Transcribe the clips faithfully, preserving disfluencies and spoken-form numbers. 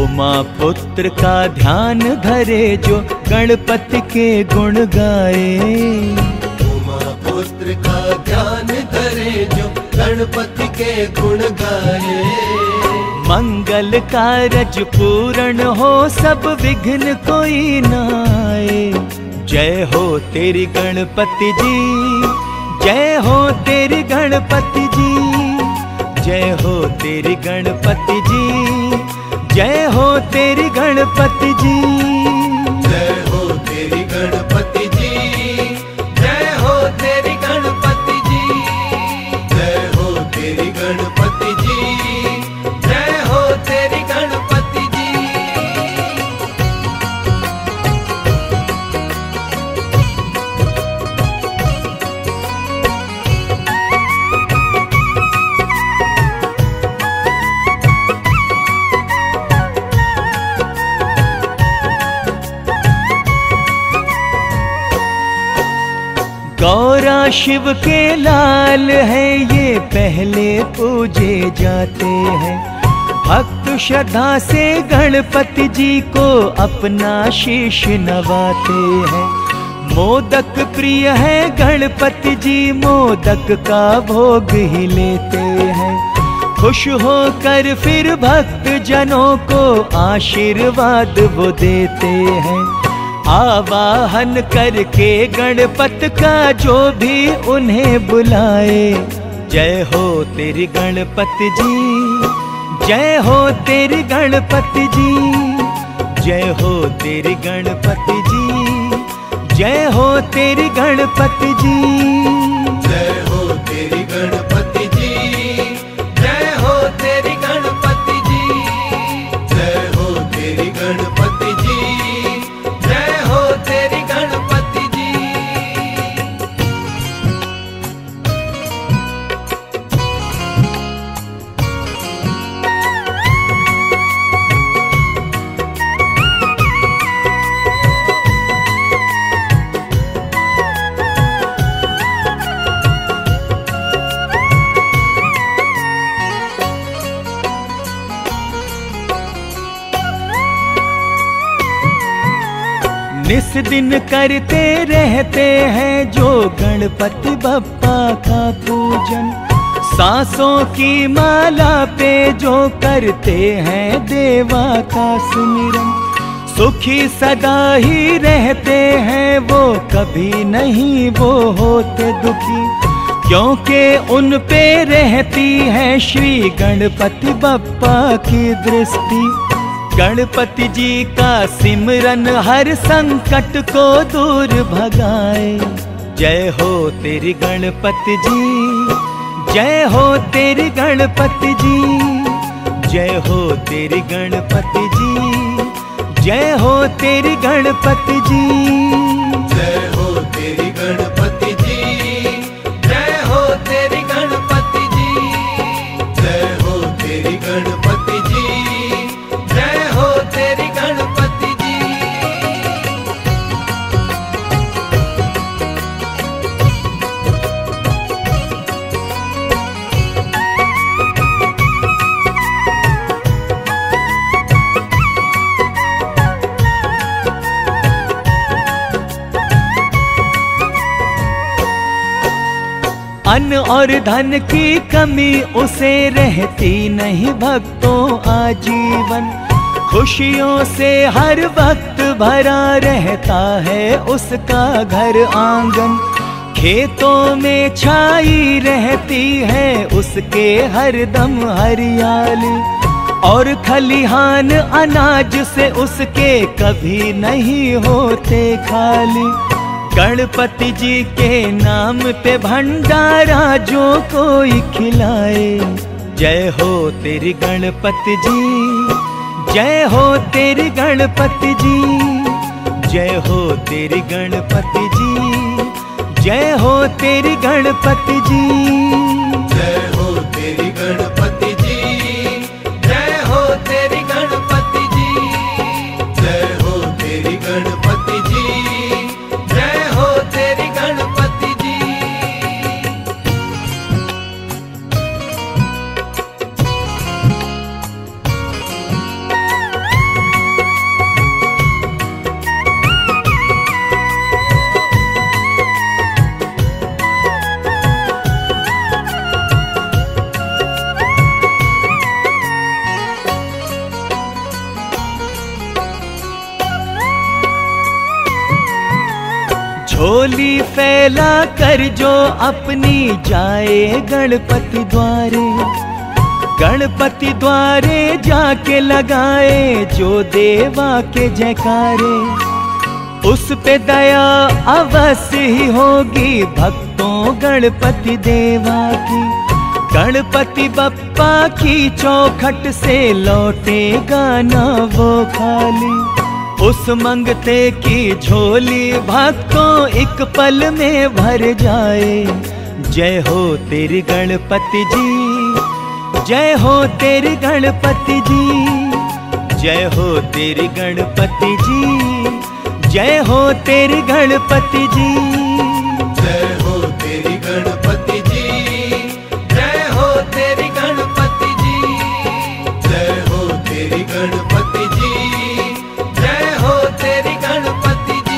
उमा पुत्र का ध्यान धरे जो गणपति के गुण गाए। उमा पुत्र का ध्यान धरे जो गणपति के गुण गाए। मंगल कारज पूर्ण हो सब विघ्न कोई न आए। जय हो तेरी गणपति जी, जय हो तेरी गणपति जी, जय हो तेरी गणपति जी, जय हो तेरी गणपति जी, जय हो तेरी गणपति जी, जय हो तेरी गणपति जी, जय हो तेरी गणपति जी, जय हो तेरी गणपति जी। गौरा शिव के लाल है ये पहले पूजे जाते हैं। भक्त श्रद्धा से गणपति जी को अपना शीश नवाते हैं। मोदक प्रिय है गणपति जी, मोदक का भोग ही लेते हैं। खुश होकर फिर भक्त जनों को आशीर्वाद वो देते हैं। आवाहन करके गणपत का जो भी उन्हें बुलाए। जय हो तेरी गणपति जी, जय हो तेरी गणपति जी, जय हो तेरी गणपति जी, जय हो तेरी गणपति जी, जय हो तेरी गणपति जी, जय हो तेरी गणपति जी, जय हो तेरी गणपति जी, जय हो तेरी गणपति जी। निस दिन करते रहते हैं जो गणपति बप्पा का पूजन। सांसों की माला पे जो करते हैं देवा का सुमिरन। सुखी सदा ही रहते हैं वो, कभी नहीं वो होते दुखी। क्योंकि उन पे रहती है श्री गणपति बप्पा की दृष्टि। गणपति जी का सिमरन हर संकट को दूर भगाए। जय हो तेरी गणपति जी, जय हो तेरी गणपति जी, जय हो तेरी गणपति जी, जय हो तेरी गणपति जी, जय हो तेरी गणपति जी, जय हो तेरी गणपति जी, जय हो तेरी गणपति जी, जय हो तेरी गणपति जी। अन्न और धन की कमी उसे रहती नहीं भक्तों आजीवन। खुशियों से हर वक्त भरा रहता है उसका घर आंगन। खेतों में छाई रहती है उसके हरदम हरियाली। और खलिहान अनाज से उसके कभी नहीं होते खाली। गणपति जी के नाम पे भंडारा जो कोई खिलाए। जय हो तेरी गणपति जी, जय हो तेरी गणपति जी, जय हो तेरी गणपति जी, जय हो तेरी गणपति जी, जय हो तेरी गणपति जी, जय हो तेरी गणपति जी, जय हो तेरी गणपति जी, जय हो तेरी गणपति जी। झोली फैला कर जो अपनी जाए गणपति द्वारे, गणपति द्वारे जाके लगाए जो देवा के जयकारे, उस पे दया अवश्य ही होगी भक्तों गणपति देवा की। गणपति बप्पा की चौखट से लौटेगा ना वो खाली, उस मंगते की झोली भक्तों एक पल में भर जाए। जय हो तेरी गणपति जी, जय हो तेरी गणपति जी, जय हो तेरी गणपति जी, जय हो तेरी गणपति जी, जय हो तेरी गणपति जी, जय हो तेरी गणपति जी, जय हो तेरी गणपति जी, जय हो तेरी गणपति जी।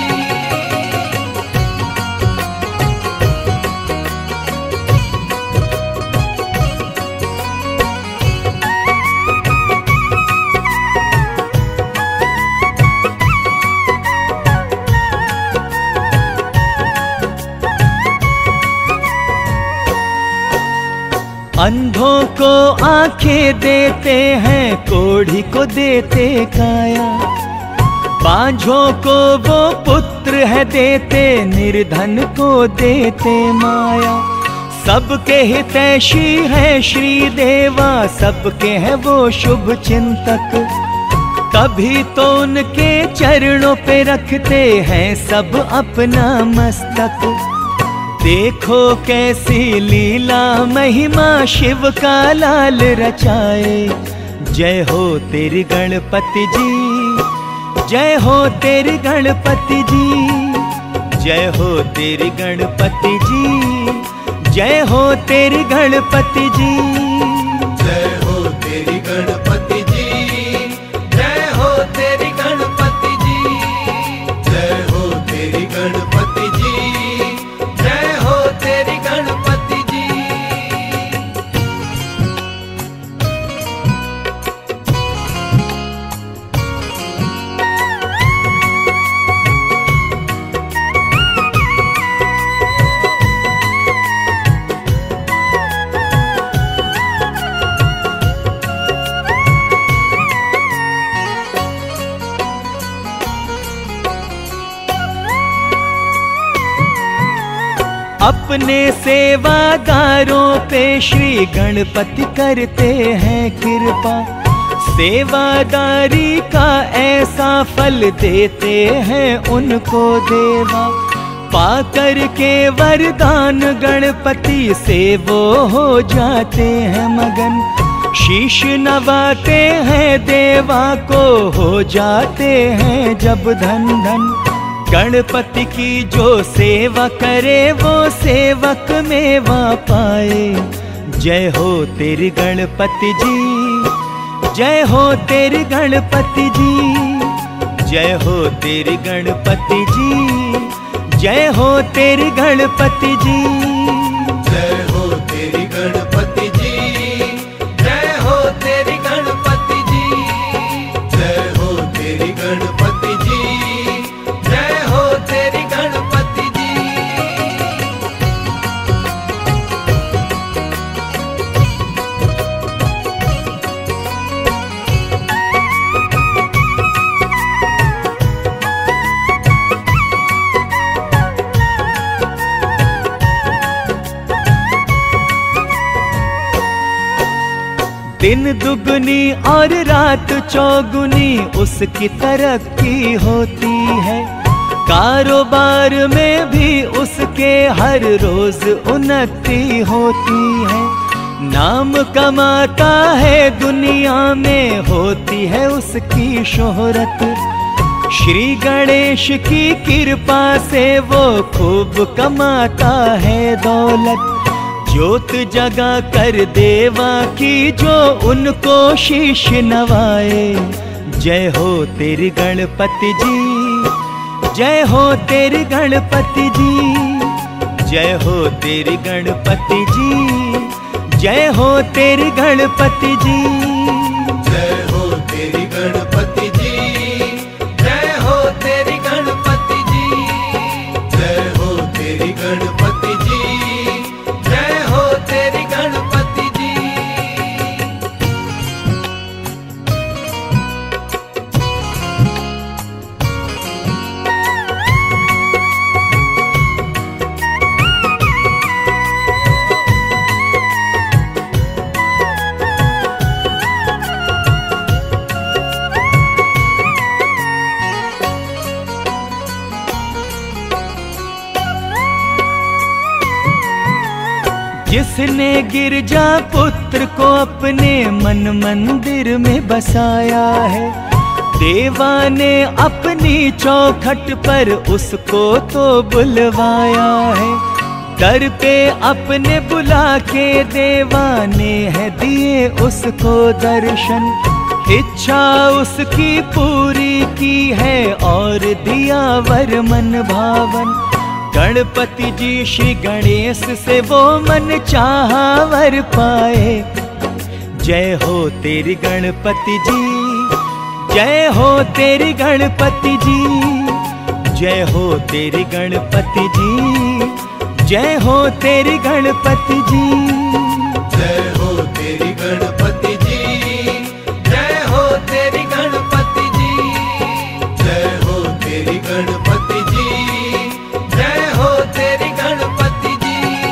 अंधों को आंखें देते हैं, कोढ़ी को देते काया, बांझों को वो पुत्र है देते, निर्धन को देते माया। सबके हितैषी है श्री देवा, सबके है वो शुभ चिंतक, तभी तो उनके चरणों पे रखते हैं सब अपना मस्तक। देखो कैसी लीला महिमा शिव का लाल रचाए। जय हो तेरी गणपति जी, जय हो तेरी गणपति जी, जय हो तेरी गणपति जी, जय हो तेरी गणपति जी, जय हो तेरी गणपति जी, जय हो तेरी गणपति जी, जय हो तेरी गणपति जी, जय हो तेरी गणपति जी। अपने सेवादारों पे श्री गणपति करते हैं कृपा, सेवादारी का ऐसा फल देते हैं उनको देवा। पाकर के वरदान गणपति से वो हो जाते हैं मगन, शीश नवाते हैं देवा को हो जाते हैं जब धन धन। गणपति की जो सेवा करे वो सेवक मेवा पाए। जय हो तेरी गणपति जी, जय हो तेरी गणपति जी, जय हो तेरी गणपति जी, जय हो तेरी गणपति जी, जय हो तेरी गणपति जी, जय हो तेरी गणपति जी, जय हो तेरी गणपति जी, जय हो तेरी गणपति जी। दिन दुगनी और रात चौगुनी उसकी तरक्की होती है, कारोबार में भी उसके हर रोज उन्नति होती है। नाम कमाता है दुनिया में होती है उसकी शोहरत, श्री गणेश की कृपा से वो खूब कमाता है दौलत। ज्योत जगा कर देवा की जो उनको शीश नवाए। जय हो तेरी गणपति जी, जय हो तेरी गणपति जी, जय हो तेरी गणपति जी, जय हो तेरी गणपति जी, जय हो तेरी गणपति जी, जय हो तेरी गणपति जी, जय हो जिसने गिरजा पुत्र को अपने मन मंदिर में बसाया है, देवा ने अपनी चौखट पर उसको तो बुलवाया है। दर पे अपने बुला के देवा ने है दिए उसको दर्शन, इच्छा उसकी पूरी की है और दिया वर मन भावन। गणपति जी श्री गणेश से वो मन चाहा वर पाए। जय हो तेरी गणपति जी, जय हो तेरी गणपति जी, जय हो तेरी गणपति जी, जय हो तेरी गणपति जी, जय हो तेरी गणपति जी, जय हो तेरी गणपति जी, जय हो तेरी गणपति जी, जय हो तेरी गणपति जी।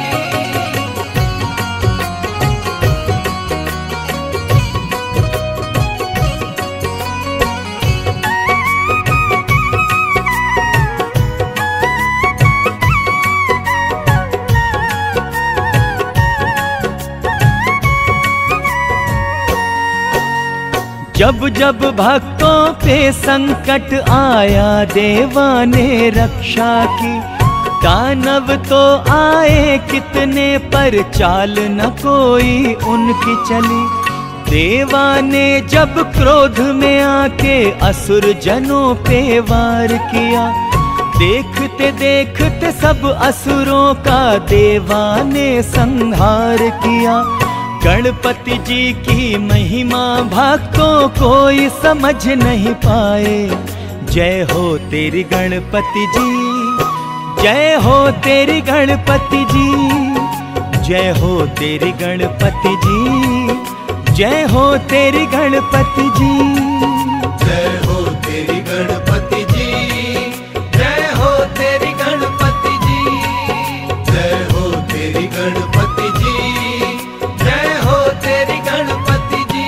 जब जब भक्तों पे संकट आया देवा ने रक्षा की, दानव तो आए कितने पर चाल न कोई उनकी चली। देवा ने जब क्रोध में आके असुर जनों पे वार किया, देखते देखते सब असुरों का देवा ने संहार किया। गणपति जी की महिमा भक्तों कोई समझ नहीं पाए। जय हो तेरी गणपति जी, जय हो तेरी गणपति जी, जय हो तेरी गणपति जी, जय हो तेरी गणपति जी, जय हो तेरी गणपति जी, जय हो तेरी गणपति जी, जय हो तेरी गणपति जी, जय हो तेरी गणपति जी।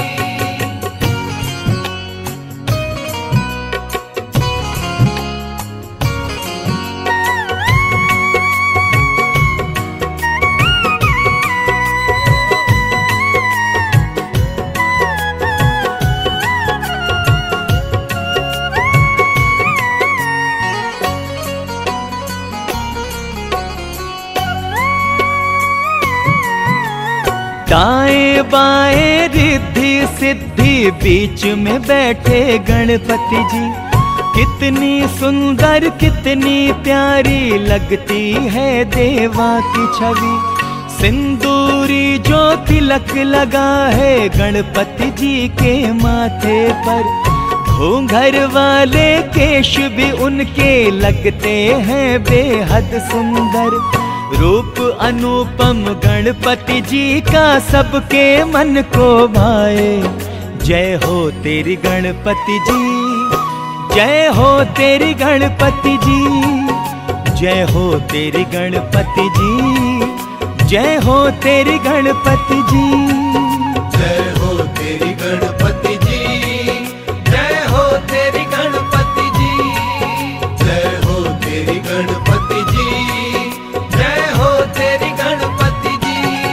दाएं बाएं रिद्धि सिद्धि बीच में बैठे गणपति जी, कितनी सुंदर कितनी प्यारी लगती है देवा की छवि। सिंदूरी जो तिलक लगा है गणपति जी के माथे पर, घूंघर वाले केश भी उनके लगते हैं बेहद सुंदर। रूप अनुपम गणपति जी का सबके मन को भाए। जय हो तेरी गणपति जी, जय हो तेरी गणपति जी, जय हो तेरी गणपति जी, जय हो तेरी गणपति जी, जय हो तेरी गणपति जी, जय हो तेरी गणपति जी, जय हो तेरी गणपति जी, जय हो तेरी गणपति जी।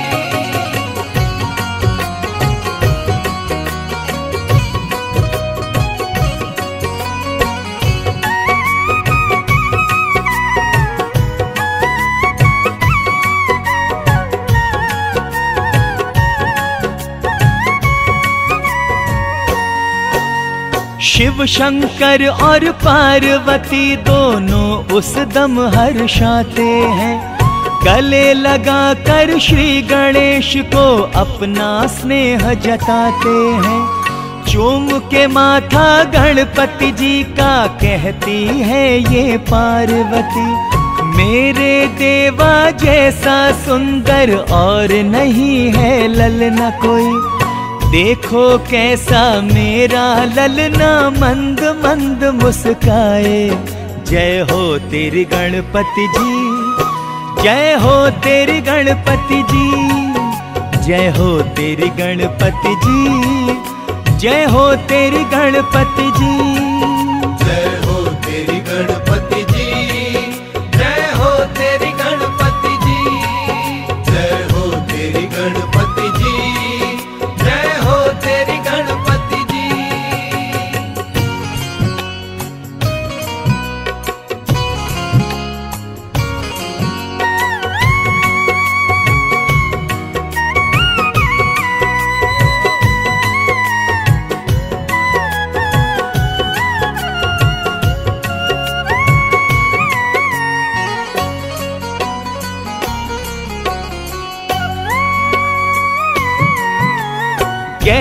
शिव शंकर और पार्वती दोनों उस दम हर्षाते हैं, गले लगा कर श्री गणेश को अपना स्नेह जताते हैं। चूम के माथा गणपति जी का कहती है ये पार्वती, मेरे देवा जैसा सुंदर और नहीं है ललना कोई। देखो कैसा मेरा ललना मंद मंद मुस्काए। जय हो तेरी गणपति जी, जय हो तेरी गणपति जी, जय हो तेरी गणपति जी, जय हो तेरी गणपति जी, जय हो तेरी गणपति जी, जय हो तेरी गणपति जी, जय हो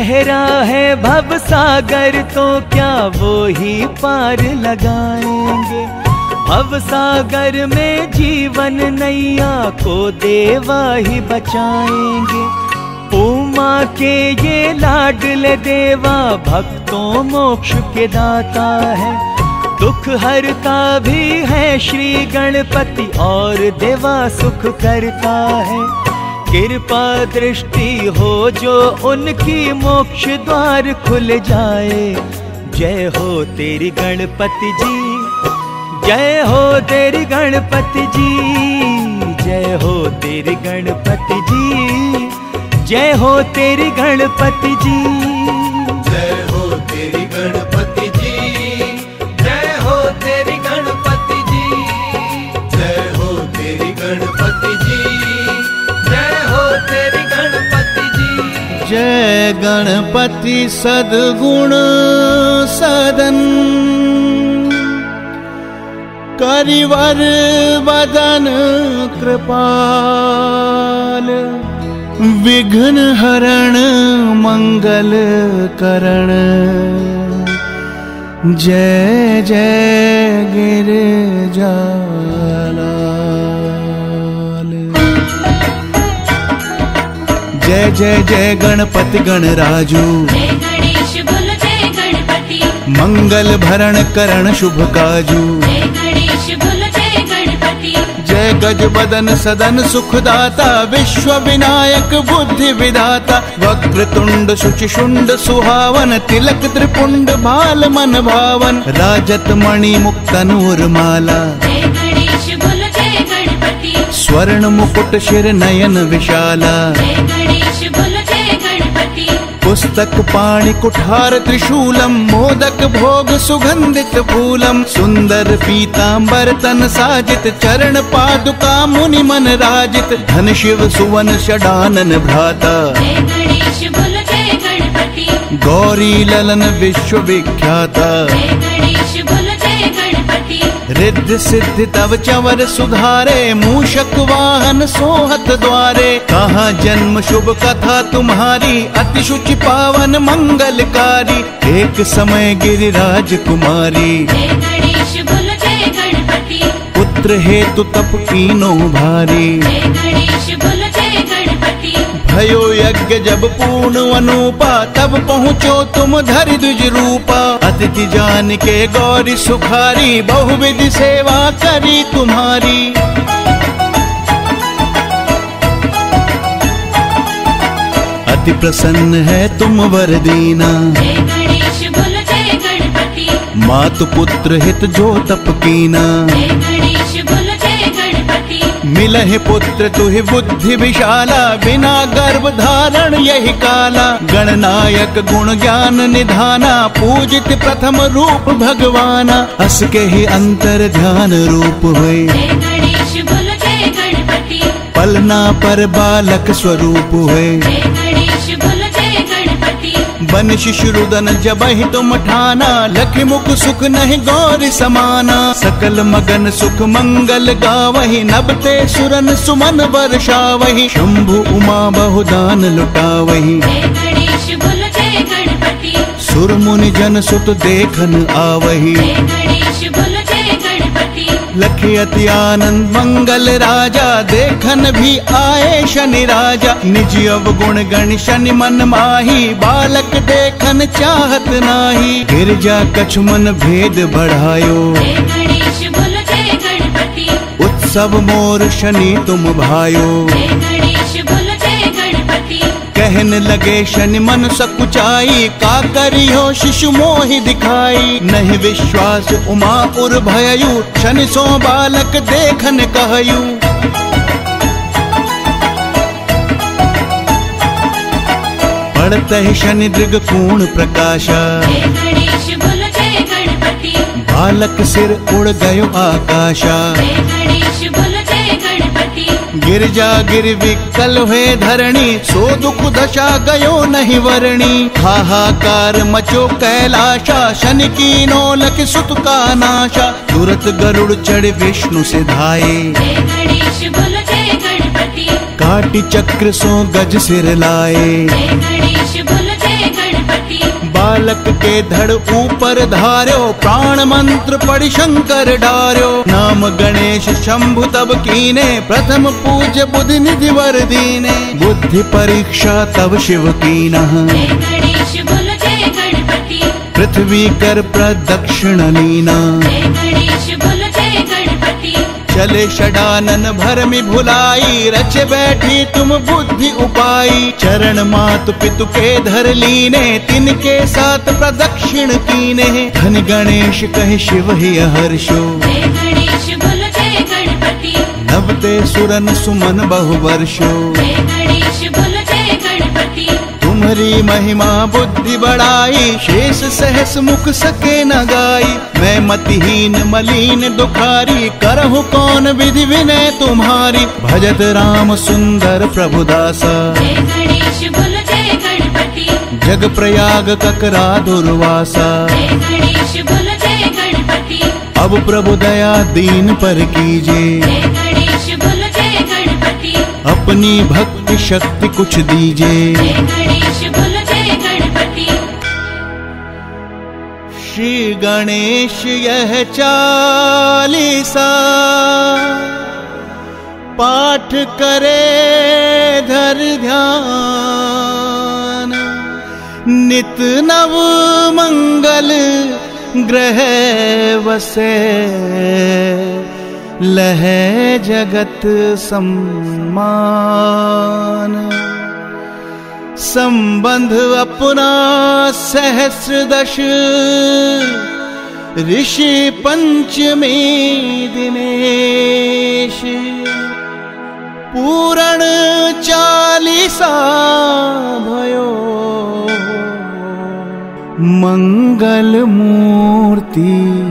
गहरा है भव सागर तो क्या वो ही पार लगाएंगे। भव सागर में जीवन नैया को देवा ही बचाएंगे। उमा के ये लाडले देवा भक्तों मोक्ष के दाता है। दुख हरता भी है श्री गणपति और देवा सुख करता है। कृपा दृष्टि हो जो उनकी मोक्ष द्वार खुल जाए। जय हो तेरी गणपति जी, जय हो तेरी गणपति जी, जय हो तेरी गणपति जी, जय हो तेरी गणपति जी, जय हो तेरी गणपति जी, जय हो तेरी गणपति जी, जय हो तेरी गणपति जी, जय हो तेरी गणपति जी। जय गणपति सद्गुण सदन, करिवर वदन कृपाल, विघ्न हरण मंगल करण। जय जय गिरिजालाल। जय जय जय गणपति गणराजू, जय गणेश बोलो जय गणपति, मंगल भरण करण शुभ काजू। जय गणेश बोलो जय गणपति, जय गज बदन सदन सुखदाता, विश्व विनायक बुद्धि विधाता। वक्रतुंड शुचि शुंड सुहावन, तिलक त्रिपुंड भाल मन भावन। राजत मणि मुक्तनूर माला, जय गणेश बोलो जय गणपति, स्वर्ण मुकुट शिर नयन विशाला। जय गणेश बोलो जय गणपति, पुस्तक पाणि कुठार त्रिशूलम, मोदक भोग सुगंधित फूलम। सुंदर पीतांबर तन साजित, चरण पादुका मुनि मन राजित। धन शिव सुवन षडानन भ्राता, जय गणेश बोलो जय गणपति, गौरी ललन विश्व विख्याता। जय गणेश बोलो जय गणपति, रिद्धि सिद्धि तव चवर सुधारे, मूषक वाहन सोहत द्वारे। कहाँ जन्म शुभ कथा तुम्हारी, अति शुचि पावन मंगलकारी। एक समय गिरिराज कुमारी, जय गणेश बोलो जय गणपति, पुत्र हेतु तप कीनो भारी। जय गणेश बोलो जय गणपति, भयो यज्ञ जब पूर्ण अनुपा, तब पहुँचो तुम धरि द्विज रूपा। अतिथि जान के गौरी सुखारी, बहुविधि सेवा करी तुम्हारी। अति प्रसन्न है तुम वर दीना, जय गणेश बोलो जय गणपति, मातु पुत्र हित जो तप कीना। जय गणेश बोलो जय गणपति, मिलहि पुत्र तुहि बुद्धि विशाला, बिना गर्भ धारण यही काला। गणनायक गुण ज्ञान निधाना, पूजित प्रथम रूप भगवाना। अस के ही अंतर ध्यान रूप हुए, जय गणेश बोलो जय गणपति, पलना पर बालक स्वरूप हुए। जय गणेश बोलो जय गणपति, बन शिशुरुदन जबहि तुम ठाना, लखि मुख सुख नहीं गौरी समाना। सकल मगन सुख मंगल गावहि, नभते सुरन सुमन वर्षावहि। शंभु उमा बहुदान लुटावहि, जय गणेश बोलो जय गणपति, सुर मुनि जन सुत देखन आवहि। जय गणेश बोलो जय गणपति, लखि अति आनंद मंगल राजा, देखन भी आए शनि राजा। निज अवगुण गण शनि मन माही, बालक देखन चाहत नाही। गिरजा कछु मन भेद बढ़ायो, जय गणेश बोलो जय गणपति, उत्सव मोर शनि तुम भायो। जय गणेश बोलो जय गणपति, कहन लगे शनि मन सकुचाई, का करियो शिशु मोहि दिखाई। नहीं विश्वास उमा उर भययु, शनि सो बालक देखन कहयु। पड़ते शनि दृग पूर्ण प्रकाशा, जय गणेश बोलो जय गणपति, बालक सिर उड़ गयो आकाशा। जय गणेश बोलो जय गणपति, गिरजा गिर विकल हुए धरणी, सो दुख दशा गयो नहीं वरणी। हाहाकार मचो कैलाशा, शनि की नौलख सुत का नाशा। तुरत गरुड़ चढ़ विष्णु से धाये, जय गणेश बोलो जय गणपति, काटी चक्र सो गज सिर लाए। जय गणेश बोलो जय बालक के धड़ ऊपर धार्यो, प्राण मंत्र पढ़ि शंकर डार्यो। नाम गणेश शंभु तब कीने, प्रथम पूज्य बुद्धि निधि वर दीने। बुद्धि परीक्षा तब शिव कीनः, जय गणेश बोलो जय गणपति। पृथ्वी कर प्रदक्षिण लीना। जय गणेश बोलो जय गणपति। चले षडानन भरमि भुलाई, रचे बैठी तुम बुद्धि उपाई। चरण मातु पितु के धर लीने, तिनके साथ प्रदक्षिण कीने। धन गणेश कहे शिव ही हर्षो, जय गणेश बोलो जय गणपति। नबते सुरन सुमन बहु वर्षो। जय गणेश बोलो जय गणपति। तुम्हारी महिमा बुद्धि बढ़ाई, शेष सहस मुख सके न गाई। मैं मतिहीन मलिन दुखारी, करहु कौन विधि विनय तुम्हारी। भजत राम सुंदर प्रभु दासा, जय गणेश बोलो जय गणपति। जग प्रयाग ककरा दुर्वासा। जय गणेश बोलो जय गणपति। अब प्रभु दया दीन पर कीजे, जय गणेश बोलो जय गणपति। अपनी भक्ति शक्ति कुछ दीजे। जय गणेश बोलो जय गणपति। श्री गणेश यह चालीसा, पाठ करे धर ध्यान। नित नव मंगल ग्रह वसे, लहे जगत सम्मान। संबंध अपना सहस्र दश, ऋषि पंचमी दिनेश। पूरण चालीसा भयो, मंगल मूर्ति